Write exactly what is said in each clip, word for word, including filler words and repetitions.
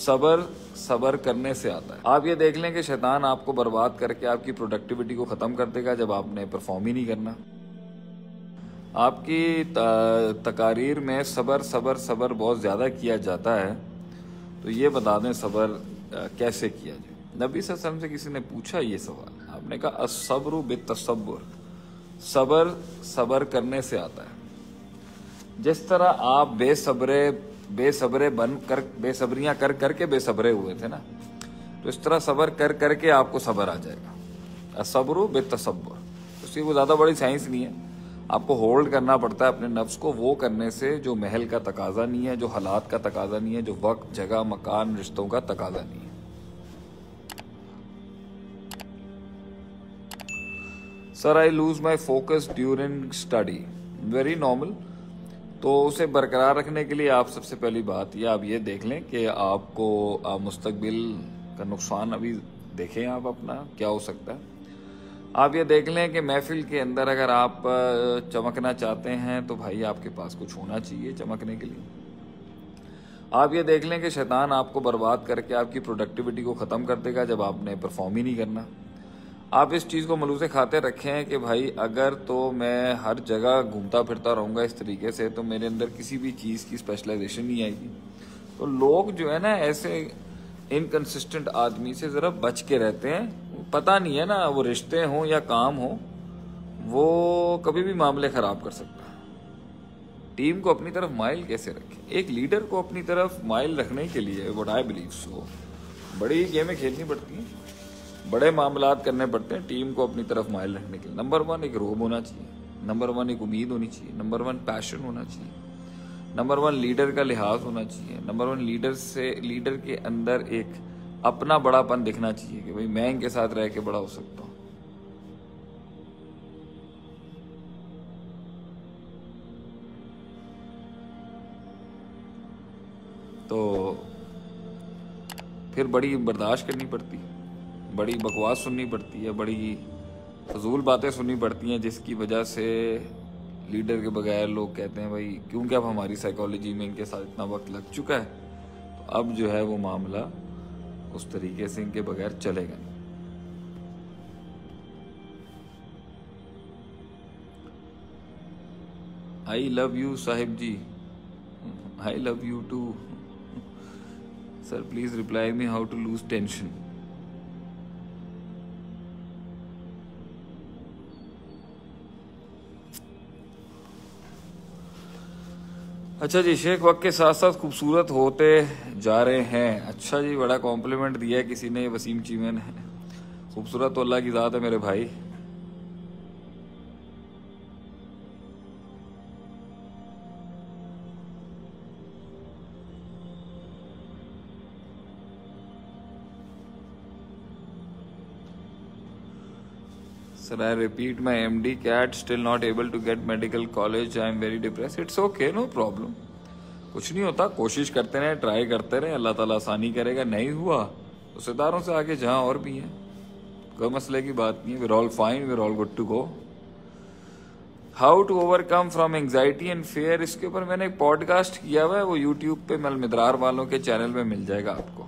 सबर सबर करने से आता है। आप ये देख लें कि शैतान आपको बर्बाद करके आपकी प्रोडक्टिविटी को ख़त्म कर देगा जब आपने परफॉर्म ही नहीं करना। आपकी तकारीर में सबर सबर सबर बहुत ज़्यादा किया जाता है, तो ये बता दें सबर कैसे किया जाए। नबी सल्लल्लाहु अलैहि वसल्लम से किसी ने पूछा ये सवाल, आपने कहा अस्सब्रु बित्तसब्बुर, सबर सबर करने से आता है। जिस तरह आप बेसब्रे बेसब्रे बन कर बेसब्रियां कर करके बेसब्रे हुए थे ना, तो इस तरह सबर कर करके आपको सबर आ जाएगा। अस्सब्रु बित्तसब्बुर, उसकी वो ज़्यादा बड़ी साइंस नहीं है। आपको होल्ड करना पड़ता है अपने नफ्स को, वो करने से जो महल का तकाजा नहीं है, जो हालात का तकाजा नहीं है, जो वक्त जगह मकान रिश्तों का तकाजा नहीं है। Sir I lose my focus during study, very normal. तो उसे बरकरार रखने के लिए आप सबसे पहली बात ये आप ये देख लें कि आपको आप मुस्तकबिल का नुकसान अभी देखें आप अपना क्या हो सकता है। आप ये देख लें कि महफिल के अंदर अगर आप चमकना चाहते हैं तो भाई आपके पास कुछ होना चाहिए चमकने के लिए। आप ये देख लें कि शैतान आपको बर्बाद करके आपकी प्रोडक्टिविटी को ख़त्म कर देगा जब आपने परफॉर्म ही नहीं करना। आप इस चीज़ को मलूसे खाते रखें कि भाई अगर तो मैं हर जगह घूमता फिरता रहूँगा इस तरीके से तो मेरे अंदर किसी भी चीज़ की स्पेशलाइजेशन नहीं आएगी। तो लोग जो है ना ऐसे इनकंसिस्टेंट आदमी से ज़रा बच के रहते हैं। पता नहीं है ना, वो रिश्ते हों या काम हो, वो कभी भी मामले ख़राब कर सकता है। टीम को अपनी तरफ माइल कैसे रखें, एक लीडर को अपनी तरफ माइल रखने के लिए व्हाट आई बिलीव सो बड़ी गेमें खेलनी पड़ती हैं, बड़े मामलात करने पड़ते हैं टीम को अपनी तरफ माइल रखने के लिए। नंबर वन एक रोब होना चाहिए, नंबर वन एक उम्मीद होनी चाहिए, नंबर वन पैशन होना चाहिए, नंबर वन लीडर का लिहाज होना चाहिए, नंबर वन लीडर से लीडर के अंदर एक अपना बड़ापन दिखना चाहिए कि भाई मैं इनके साथ रह के बड़ा हो सकता हूँ। तो फिर बड़ी बर्दाश्त करनी पड़ती है, बड़ी बकवास सुननी पड़ती है, बड़ी फजूल बातें सुननी पड़ती हैं, जिसकी वजह से लीडर के बगैर लोग कहते हैं भाई क्योंकि अब हमारी साइकोलॉजी में इनके साथ इतना वक्त लग चुका है तो अब जो है वो मामला उस तरीके से इनके बगैर चलेगा नहीं। आई लव यू साहिब जी, I love you too sir, please reply me how to lose tension. अच्छा जी, शेख वक्त के साथ साथ खूबसूरत होते जा रहे हैं। अच्छा जी, बड़ा कॉम्प्लीमेंट दिया है किसी ने, वसीम चीमे ने। खूबसूरत तो अल्लाह की ज़ात है मेरे भाई। Sir, I repeat, my M D cat still not able to get medical college. I am very depressed. It's okay, no problem. कुछ नहीं होता, कोशिश करते रहें, ट्राई करते रहें, अल्लाह ताला आसानी करेगा। नहीं हुआ तो सितारों से आगे जहाँ और भी हैं, कोई मसले की बात नहीं है। we're all fine, we're all good to go. How to overcome from anxiety and fear, इसके ऊपर मैंने एक पॉडकास्ट किया हुआ है, वो यूट्यूब पे मलमिदरार वालों के चैनल पे मिल जाएगा आपको।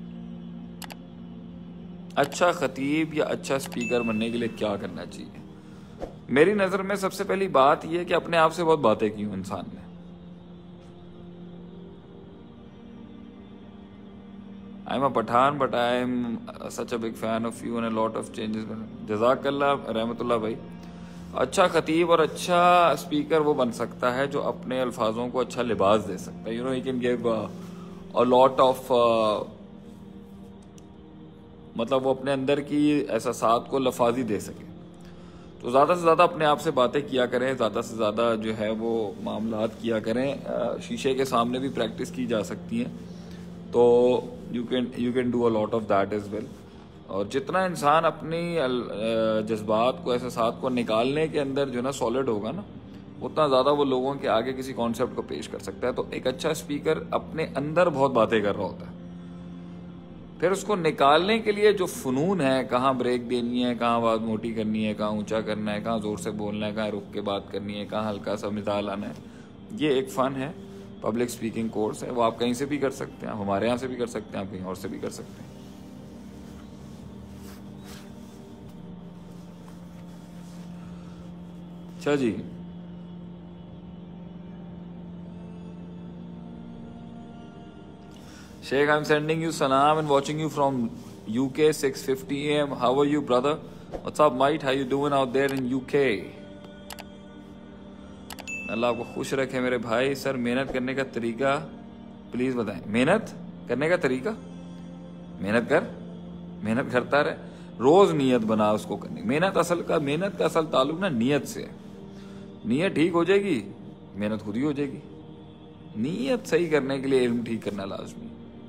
अच्छा खतीब या अच्छा स्पीकर बनने के लिए क्या करना चाहिए? मेरी नज़र में सबसे पहली बात यह है कि अपने आप से बहुत बातें की हो इंसान ने। I am a Pathan but I am such a big fan of you and a lot of changes. जज़ाकल्लाह रहमतुल्लाह भाई। अच्छा खतीब और अच्छा स्पीकर वो बन सकता है जो अपने अल्फाजों को अच्छा लिबास दे सकता है। You know, he can give a lot of, मतलब वो अपने अंदर की एहसासात को लफाजी दे सके। तो ज़्यादा से ज़्यादा अपने आप से बातें किया करें, ज़्यादा से ज़्यादा जो है वो मामलात किया करें। शीशे के सामने भी प्रैक्टिस की जा सकती है, तो you can you can do a lot of that as well. और जितना इंसान अपनी जज्बात को, एहसासात को निकालने के अंदर जो है ना सॉलिड होगा ना, उतना ज़्यादा वो लोगों के आगे किसी कॉन्सेप्ट को पेश कर सकता है। तो एक अच्छा स्पीकर अपने अंदर बहुत बातें कर रहा होता है, फिर उसको निकालने के लिए जो फ़नून है, कहाँ ब्रेक देनी है, कहाँ आवाज़ मोटी करनी है, कहाँ ऊंचा करना है, कहाँ ज़ोर से बोलना है, कहाँ रुक के बात करनी है, कहाँ हल्का सा मिजाल आना है, ये एक फ़न है। पब्लिक स्पीकिंग कोर्स है, वो आप कहीं से भी कर सकते हैं, आप हमारे यहाँ से भी कर सकते हैं, आप कहीं और से भी कर सकते हैं। अच्छा जी, Sheikh, I'm sending you salam and watching you from U K, six fifty a m How are you, brother? What's up, mate? How you doing out there in U K? अल्लाह आपको खुश रखे मेरे भाई। सर, मेहनत करने का तरीका please बताएं। मेहनत करने का तरीका, मेहनत कर, मेहनत करता रहे, रोज नियत बना उसको करनी। मेहनत असल का मेहनत का असल ताल्लुक ना नियत से है। नियत ठीक हो जाएगी, मेहनत खुद ही हो जाएगी। नियत सही करने के लिए इल्म ठीक करना लाजमी।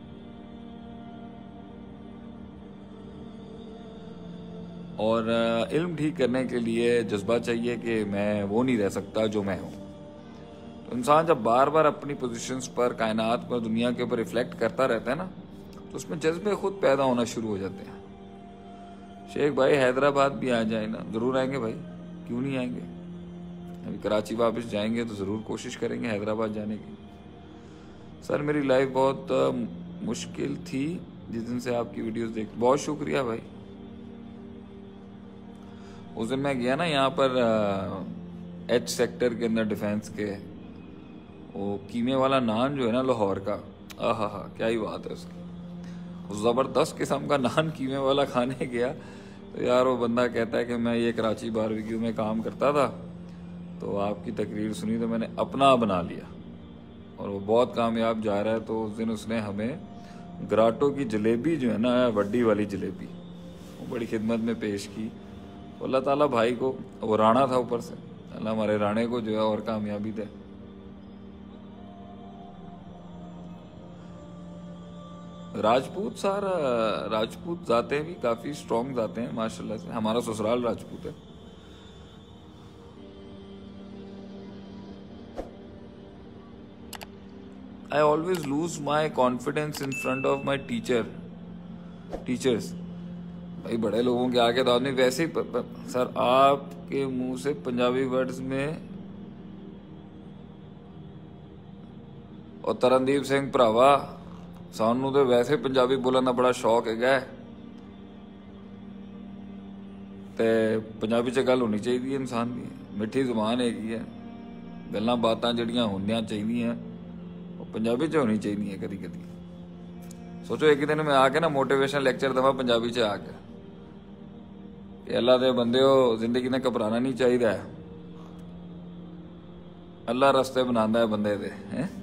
और इल्म ठीक करने के लिए जज्बा चाहिए कि मैं वो नहीं रह सकता जो मैं हूं। तो इंसान जब बार बार अपनी पोजीशंस पर, कायनात पर, दुनिया के ऊपर रिफ्लेक्ट करता रहता है ना, तो उसमें जज्बे खुद पैदा होना शुरू हो जाते हैं। शेख भाई, हैदराबाद भी आ जाए ना। जरूर आएंगे भाई, क्यों नहीं आएंगे। अभी कराची वापस जाएंगे तो जरूर कोशिश करेंगे हैदराबाद जाने की। सर, मेरी लाइफ बहुत मुश्किल थी जिस दिन से आपकी वीडियोस देख। बहुत शुक्रिया भाई। उस दिन मैं गया ना यहाँ पर एच सेक्टर के अंदर डिफेंस के, वो कीमे वाला नान जो है ना लाहौर का, आहा हा क्या ही बात है उसकी। उस ज़बरदस्त किस्म का नान कीमे वाला खाने गया तो यार वो बंदा कहता है कि मैं ये कराची बारबेक्यू में काम करता था, तो आपकी तकरीर सुनी तो मैंने अपना बना लिया और वो बहुत कामयाब जा रहा है। तो उस दिन उसने हमें ग्राटो की जलेबी जो है ना, वड्डी वाली जलेबी, वो बड़ी खिदमत में पेश की। अल्लाह ताला भाई को, वो राणा था ऊपर से, अल्लाह हमारे राणे को जो है और कामयाबी दे। राजपूत सारा राजपूत जाते भी काफी स्ट्रॉन्ग जाते हैं माशाल्लाह से। हमारा ससुराल राजपूत है। I always lose my confidence in front of my teacher teachers भाई, बड़े लोगों के आगे तो आदमी वैसे ही प, प, सर आपके मुंह से पंजाबी वर्ड्स में, और तरनदीप सिंह भरावा सानू तो वैसे पंजाबी बोलने का बड़ा शौक है, ते पंजाबी च गल होनी चाहिए इंसान की। मिठी जुबान हैगी है, गल्लां बातां जड़ियां होनियां चाहिए वो पंजाबी च होनी चाहिए कदी कदी। सोचो एक दिन मैं आके ना मोटिवेशन लेक्चर देवा पंजाबी च आके कि अल्लाह दे बंदे हो, जिंदगी ने घबराना नहीं चाहिए, अल्लाह रस्ते बनांदा है बंदे दे, हैं।